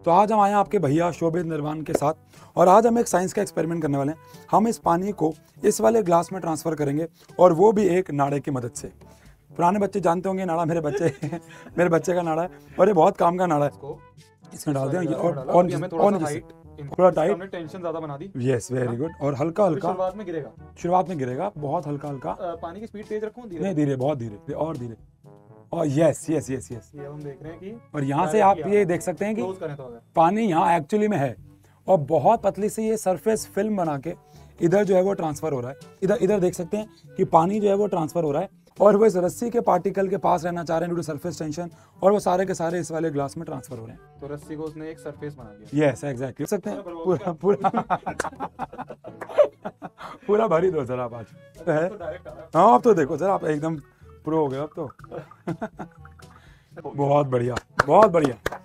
तो आज हम आए हैं आपके भैया शोभित निर्वाण के साथ, और आज हम एक साइंस का एक्सपेरिमेंट करने वाले हैं। हम इस पानी को इस वाले ग्लास में ट्रांसफ़र करेंगे, और वो भी एक नाड़े की मदद से। पुराने बच्चे जानते होंगे नाड़ा, मेरे बच्चे का नाड़ा है, और ये बहुत काम का नाड़ा है। इसमें डाल दें और थोड़ा टाइट, टेंशन ज्यादा बना दी। Yes, very good. और हल्का हल्का शुरुआत में गिरेगा, बहुत हल्का हल्का। पानी की स्पीड तेज रखूं, धीरे? नहीं, धीरे, बहुत धीरे, और धीरे। और यस यस यस यस, ये हम देख रहे हैं कि और यहाँ से आप ये देख सकते हैं कि पानी यहाँ एक्चुअली में है, और बहुत पतली सी ये सरफेस फिल्म बना के इधर जो है वो ट्रांसफर हो रहा है। इधर देख सकते हैं कि पानी जो है वो ट्रांसफर हो रहा है, और वो इस रस्सी के पार्टिकल के पास रहना चाह रहे हैं ड्यू टू सरफेस टेंशन, और वो सारे के सारे इस वाले ग्लास में ट्रांसफर हो रहे हैं। तो रस्सी को उसने एक सरफेस बना दिया। Yes, exactly. देख सकते हैं पूरा पूरा भरी दो सर आप आज है। हाँ, अब तो देखो सर, आप एकदम प्रो हो गए अब तो। बहुत बढ़िया, बहुत बढ़िया।